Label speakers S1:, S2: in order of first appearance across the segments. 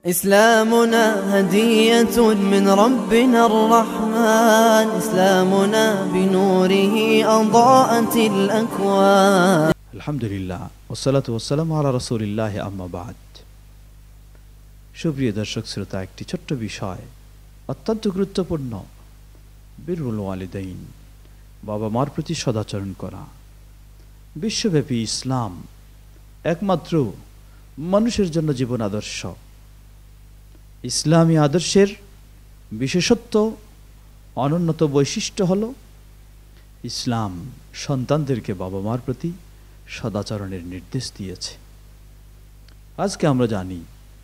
S1: إسلامنا هدية من ربنا الرحمن إسلامنا بنوره أضاءت الأكوان
S2: الحمد لله والصلاة والسلام على رسول الله أما بعد সুপ্রিয় দর্শক শ্রোতা একটি ছোট্ট বিষয় অত্যন্ত গুরুত্বপূর্ণ বিরুল ওয়ালিদাইন বাবা মার প্রতি সদাচরণ করা বিশ্বব্যাপী ইসলাম একমাত্র মানুষের জন্য জীবন আদর্শ ইসলামী আদর্শের বিশেষত্ব অনুন্নত বৈশিষ্ট্য হলো ইসলাম সন্তানদেরকে বাবা মার প্রতি সদাচরণের নির্দেশ দিয়েছে আজকে আমরা জানি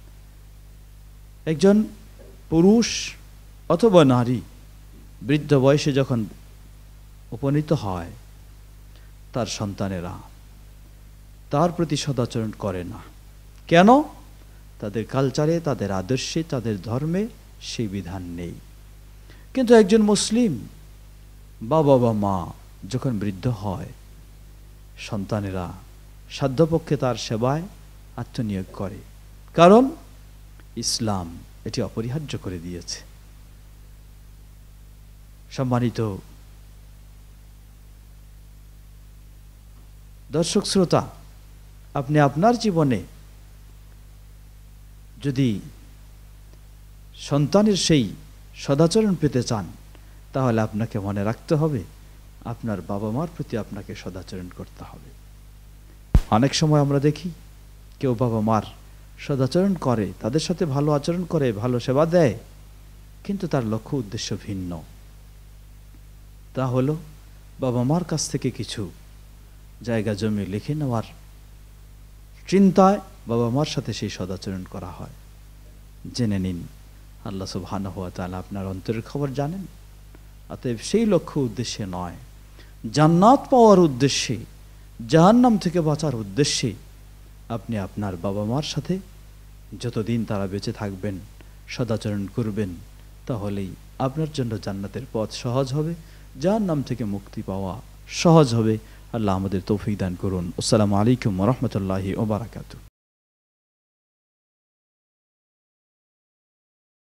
S2: একজন পুরুষ অথবা নারী বৃদ্ধ বয়সে যখন উপনীত হয় তার সন্তানেরা তার প্রতি সদাচরণ করে না কেন তাদের কালচারে তাদের আদর্শে তাদের ধর্মে সেই বিধান নেই কিন্তু একজন মুসলিম বাবা বা মা যখন বৃদ্ধ হয় সন্তানেরা সাধ্যপক্ষে তার সেবায় আত্মনিয়োগ করে কারণ ইসলাম এটি অপরিহার্য করে দিয়েছে সম্মানিত দর্শক শ্রোতা আপনি আপনার জীবনে যদি সন্তানের সেই সদাচরণ পেতে চান তাহলে আপনাকে মনে রাখতে হবে আপনার বাবা মার প্রতি আপনাকে সদাচরণ করতে হবে অনেক সময় আমরা দেখি কেউ বাবা মার সদাচরণ করে তাদের সাথে ভালো আচরণ করে ভালো সেবা দেয় কিন্তু তার লক্ষ্য উদ্দেশ্য ভিন্ন তা হলো বাবা মার কাছ থেকে কিছু জায়গা জমি লিখে নেওয়ার চিন্তায় বাবা মার সাথে সেই সদাচরণ করা হয় জেনে নিন আল্লাহ সুবহানাহু ওয়া তাআলা আপনার অন্তরের খবর জানেন অতএব সেই লক্ষ্য উদ্দেশ্যে নয় জান্নাত পাওয়ার উদ্দেশ্যে জাহান্নাম থেকে বাঁচার উদ্দেশ্যে আপনি আপনার বাবা মার সাথে যতদিন তারা বেঁচে থাকবেন সদাচরণ করবেন তাহলেই আপনার জন্য জান্নাতের পথ সহজ হবে জাহান্নাম থেকে মুক্তি পাওয়া সহজ হবে আল্লাহ আমাদের তৌফিক দান করুন আসসালামু আলাইকুম ওয়া রাহমাতুল্লাহি ওয়া বারাকাতুহু